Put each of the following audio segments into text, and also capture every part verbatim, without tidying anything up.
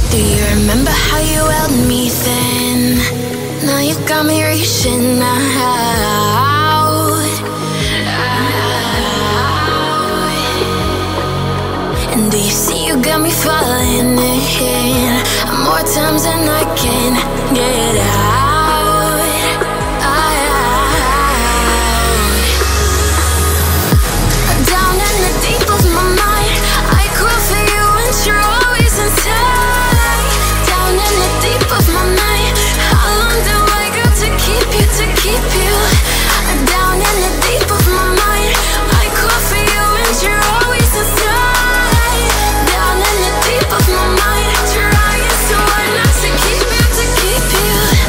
Do you remember how you held me then? Now you got me reaching out, out. And do you see you got me falling in more times than I can get out, out. Down in the deep of my mind, I crawl for you and you're always inside. Down in the deep of my mind, how long do I got to keep you, to keep you? Down in the deep of my mind, I crawl for you and you're always inside. Down in the deep of my mind, trying so hard not to keep you, to keep you.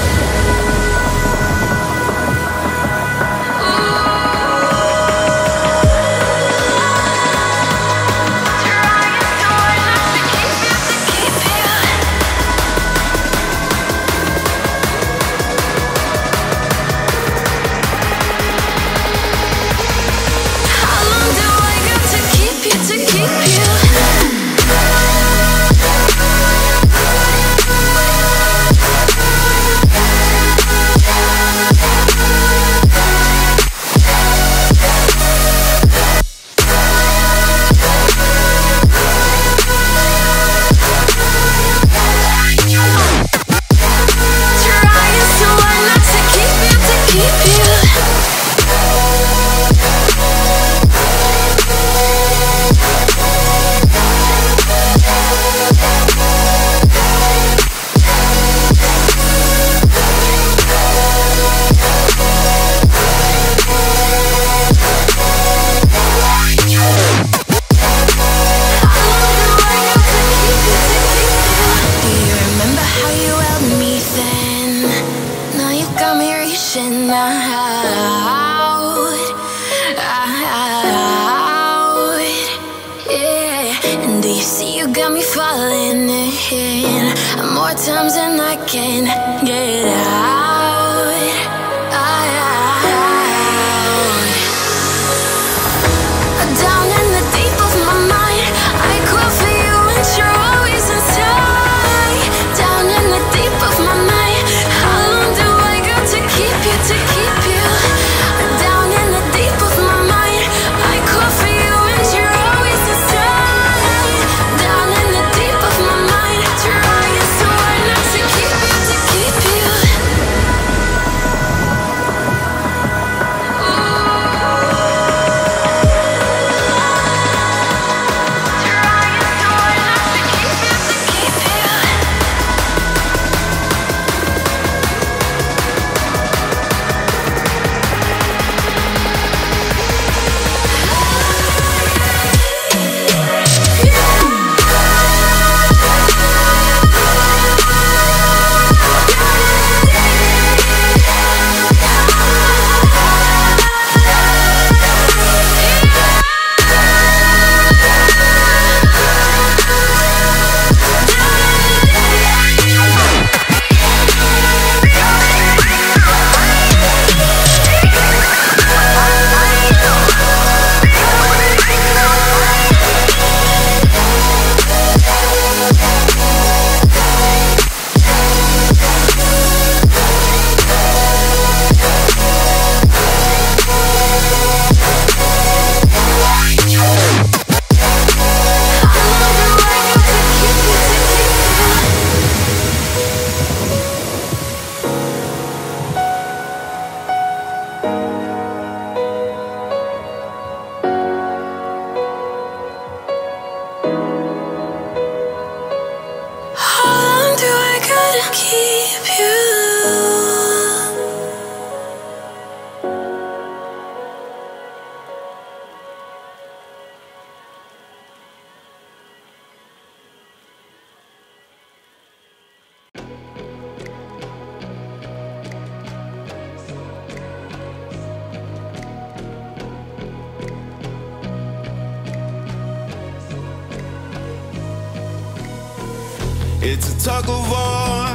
It's a tug of war,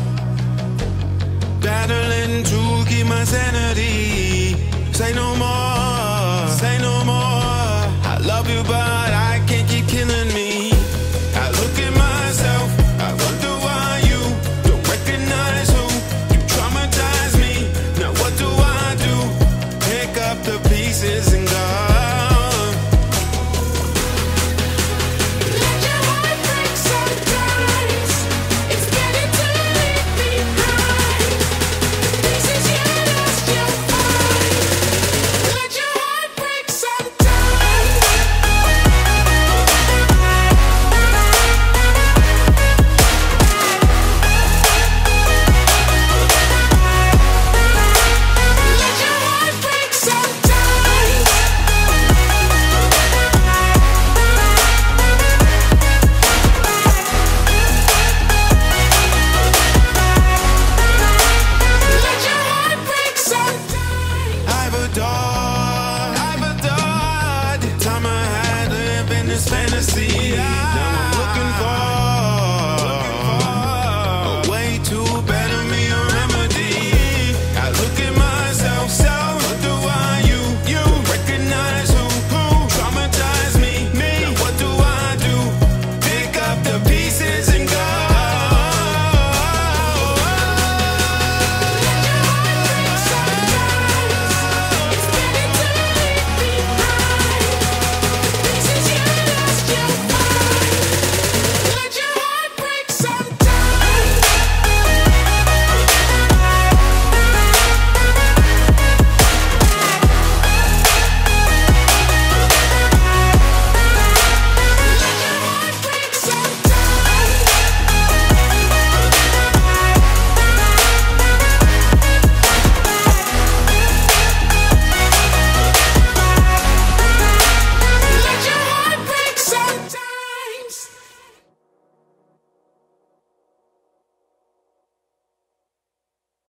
battling to keep my sanity. Say no more.